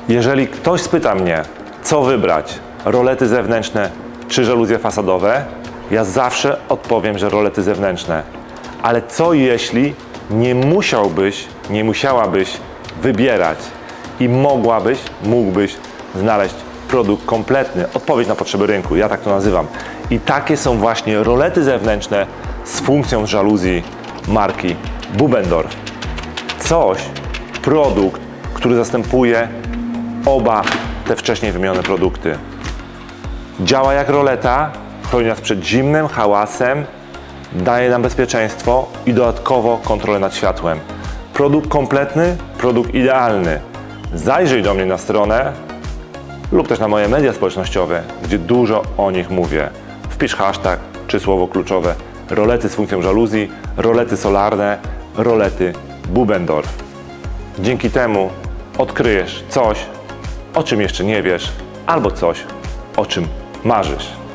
Jeżeli ktoś spyta mnie, co wybrać, rolety zewnętrzne czy żaluzje fasadowe, ja zawsze odpowiem, że rolety zewnętrzne. Ale co jeśli nie musiałbyś, nie musiałabyś wybierać i mógłbyś znaleźć produkt kompletny, odpowiedź na potrzeby rynku, ja tak to nazywam. I takie są właśnie rolety zewnętrzne z funkcją żaluzji marki Bubendorf. Produkt, który zastępuje oba te wcześniej wymienione produkty. Działa jak roleta, chroni nas przed zimnem, hałasem, daje nam bezpieczeństwo i dodatkowo kontrolę nad światłem. Produkt kompletny, produkt idealny. Zajrzyj do mnie na stronę lub też na moje media społecznościowe, gdzie dużo o nich mówię. Wpisz hashtag czy słowo kluczowe rolety z funkcją żaluzji, rolety solarne, rolety Bubendorf. Dzięki temu odkryjesz coś, o czym jeszcze nie wiesz, albo coś, o czym marzysz.